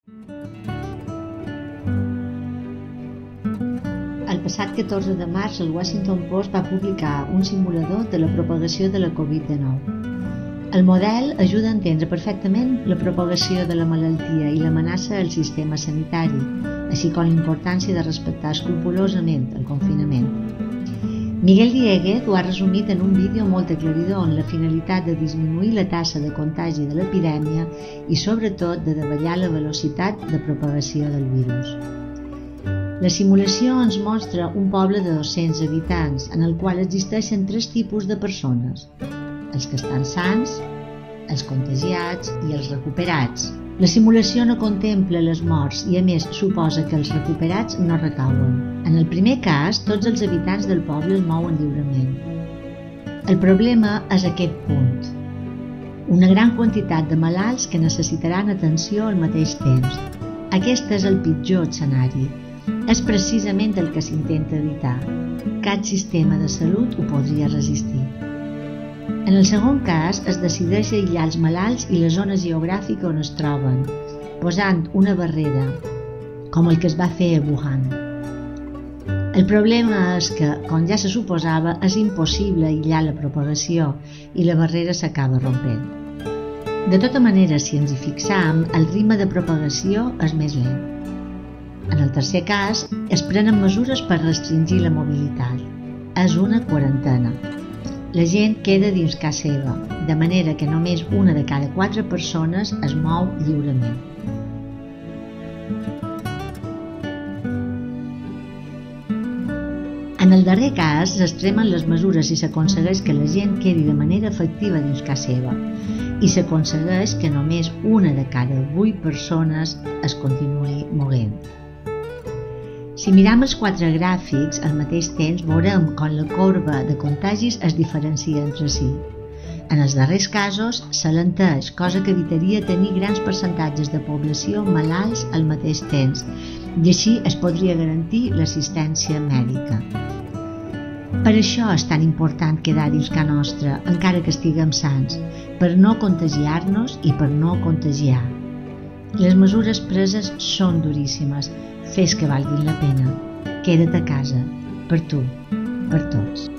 El passat 14 de març, el Washington Post va publicar un simulador de la propagació de la Covid-19. El model ajuda a entendre perfectament la propagació de la malaltia i l'amenaça al sistema sanitari, així com la importància de respectar escrupolosament el confinament. Miguel Dieguez ho ha resumit en un vídeo molt aclaridor en la finalitat de disminuir la taxa de contagi de l'epidèmia i sobretot de davallar la velocitat de propagació del virus. La simulació ens mostra un poble de 200 habitants en el qual existeixen tres tipus de persones: els que estan sans, els contagiats i els recuperats. La simulació no contempla les morts i a més suposa que els recuperats no recauen. En el primer cas, tots els habitants del poble es mouen lliurement. El problema és aquest punt: una gran quantitat de malalts que necessitaran atenció al mateix temps. Aquest és el pitjor escenari. És precisament el que s'intenta evitar. Cap sistema de salut ho podria resistir. En el segon cas, es decideix aïllar els malalts i la zona geogràfica on es troben, posant una barrera, com el que es va fer a Wuhan. El problema és que, com ja se suposava, és impossible aïllar la propagació i la barrera s'acaba rompent. De tota manera, si ens hi fixam, el ritme de propagació és més lent. En el tercer cas, es prenen mesures per restringir la mobilitat. És una quarantena. La gent queda dins casa seva, de manera que només una de cada 4 persones es mou lliurement. En el darrer cas, s'extremen les mesures i s'aconsegueix que la gent quedi de manera efectiva dins casa seva i s'aconsegueix que només una de cada 8 persones es continuï moguent. Si miram els 4 gràfics al mateix temps, veurem com la corba de contagis es diferencia entre si. En els darrers casos, s'alenteix, cosa que evitaria tenir grans percentatges de població malalts al mateix temps, i així es podria garantir l'assistència mèdica. Per això és tan important quedar dins casa nostra, encara que estiguem sans, per no contagiar-nos i per no contagiar. Les mesures preses són duríssimes. Fes que valguin la pena. Queda't a casa. Per tu. Per tots.